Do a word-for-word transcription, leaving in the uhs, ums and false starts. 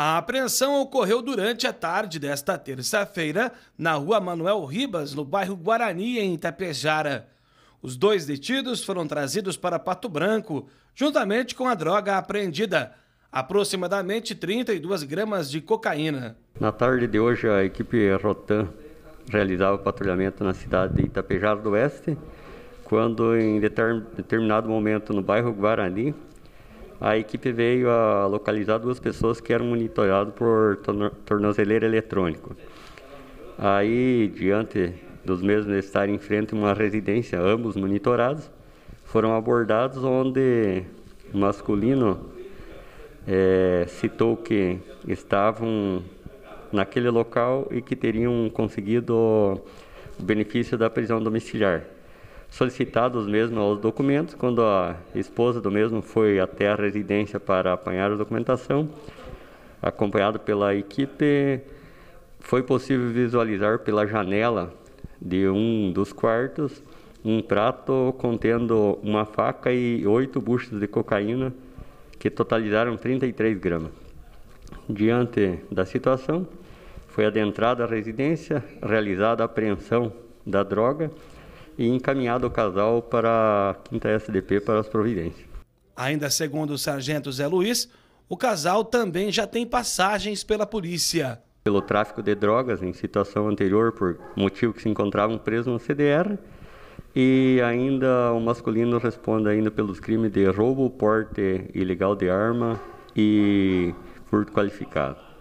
A apreensão ocorreu durante a tarde desta terça-feira na rua Manuel Ribas, no bairro Guarani, em Itapejara. Os dois detidos foram trazidos para Pato Branco, juntamente com a droga apreendida, aproximadamente trinta e duas gramas de cocaína. Na tarde de hoje, a equipe Rotan realizava patrulhamento na cidade de Itapejara do Oeste, quando em determinado momento no bairro Guarani, a equipe veio a localizar duas pessoas que eram monitoradas por tornozeleira eletrônico. Aí, diante dos mesmos estarem em frente a uma residência, ambos monitorados, foram abordados, onde o masculino é, citou que estavam naquele local e que teriam conseguido o benefício da prisão domiciliar. Solicitados mesmo aos documentos, quando a esposa do mesmo foi até a residência para apanhar a documentação, acompanhado pela equipe, foi possível visualizar pela janela de um dos quartos um prato contendo uma faca e oito buchas de cocaína, que totalizaram trinta e três gramas. Diante da situação, foi adentrada a residência, realizada a apreensão da droga e encaminhado o casal para a quinta S D P para as providências. Ainda segundo o sargento Zé Luiz, o casal também já tem passagens pela polícia. Pelo tráfico de drogas em situação anterior, por motivo que se encontravam presos no C D R, e ainda o masculino responde ainda pelos crimes de roubo, porte ilegal de arma e furto qualificado.